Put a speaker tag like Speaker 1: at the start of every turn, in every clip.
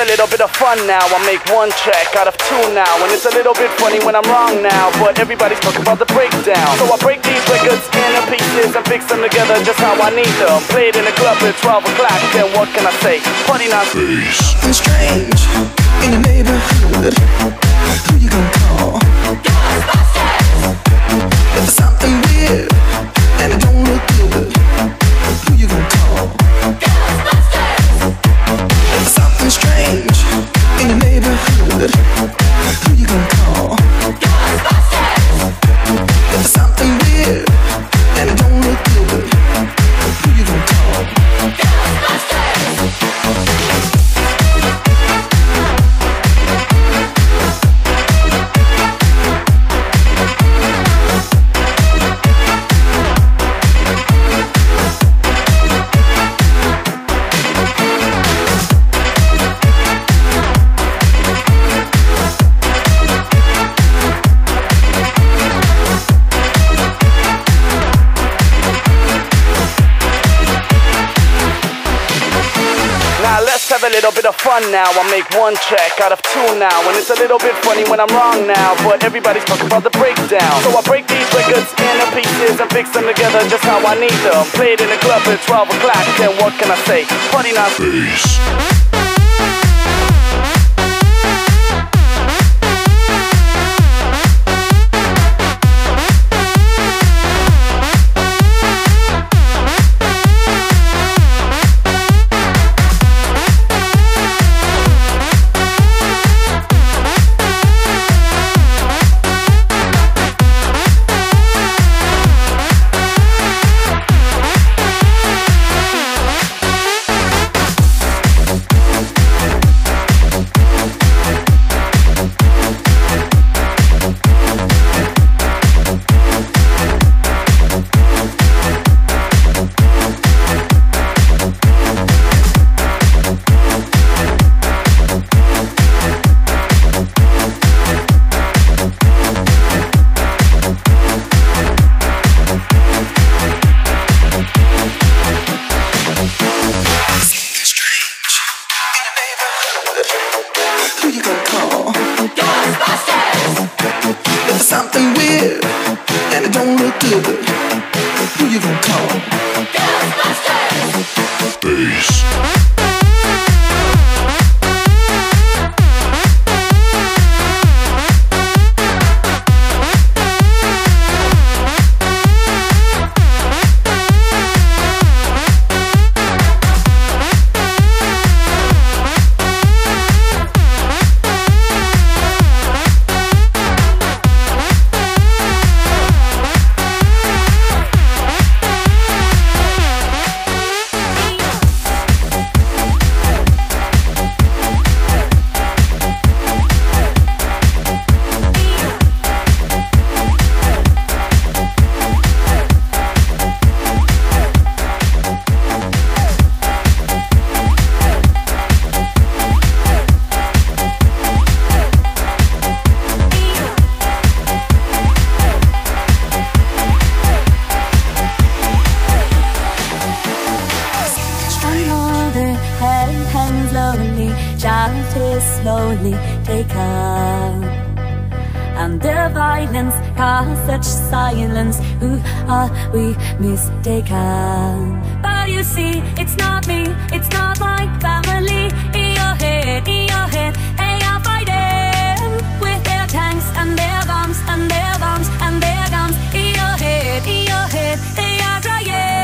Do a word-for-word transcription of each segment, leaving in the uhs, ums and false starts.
Speaker 1: have a little bit of fun now. I make one track out of two now, and it's a little bit funny when I'm wrong now, but everybody's talking about the breakdown. So I break these records into pieces and fix them together just how I need them. Play it in the club at twelve o'clock, then what can I say? Party not
Speaker 2: something strange in your neighborhood. Who you gonna call? Ghostbusters! If there's something weird and it don't look good, who you gonna call? Ghostbusters! If there's something strange in your neighborhood, who you gonna call? Ghostbusters! If there's something weird and it don't look good, who you gonna call? Ghostbusters!
Speaker 1: have a little bit of fun now. I make one track out of two now, and it's a little bit funny when I'm wrong now, but everybody's talking about the breakdown. So I break these records into pieces and fix them together just how I need them. Play it in the club at twelve o'clock, then what can I say? Party not bass. Who you gonna call? Ghostbusters! If there's something weird and it don't look good, who you gonna call? Ghostbusters! Bass. Slowly taken, and the violence caused such silence. Who are we mistaken? But you see, it's not me, it's not my family. In your head, in your head, they are fighting with their tanks and their bombs and their bombs and their guns. In your head, in your head, they are crying.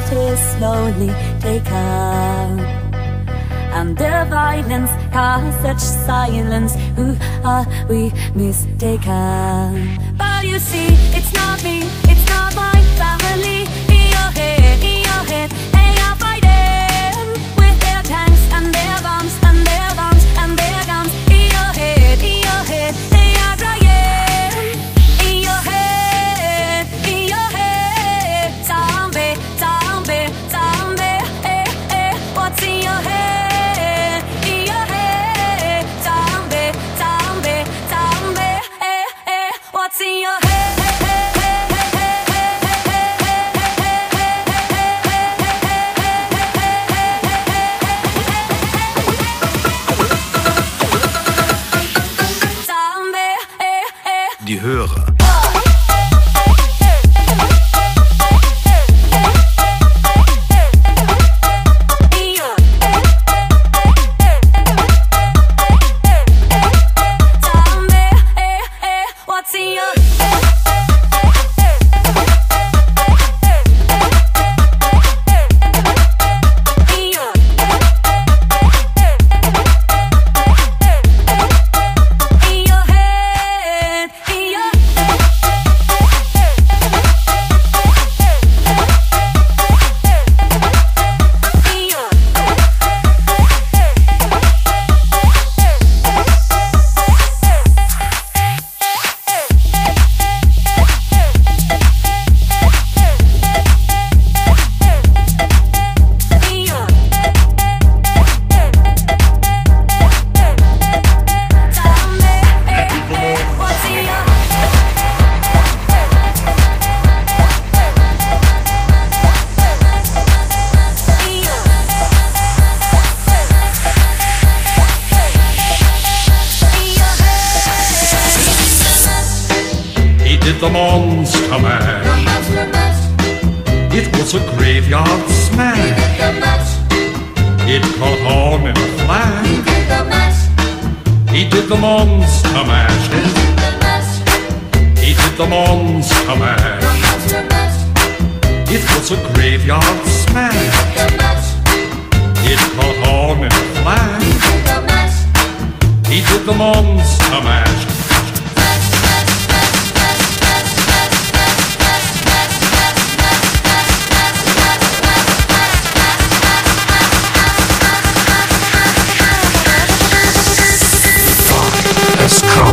Speaker 1: to slowly take out. And the violence caused such silence. Who are we mistaken? But you see, it's not me, it's not my family. In your head, in your head, they are fighting with their tanks and their bombs and their bombs and their guns. In your head, in your head, they are crying. In your head, in your head, zombie, zombie, zombie. Eh, eh, what's in your head? What's in your head?
Speaker 3: Die Hörer.
Speaker 4: The Monster Mash.
Speaker 5: The Monster Mash.
Speaker 4: It was a graveyard smash. It caught on in a flash.
Speaker 5: He did the mash.
Speaker 4: He did the Monster Mash.
Speaker 5: He did the mash.
Speaker 4: He did the Monster Mash.
Speaker 5: The Monster Mash.
Speaker 4: It was a graveyard smash.
Speaker 5: The mash.
Speaker 4: It caught on in a flash.
Speaker 5: He did the mash.
Speaker 4: He did the Monster Mash.
Speaker 3: Let's come.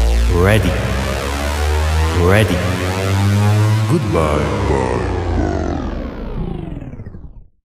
Speaker 3: Ready. Ready.
Speaker 6: Goodbye. Bye.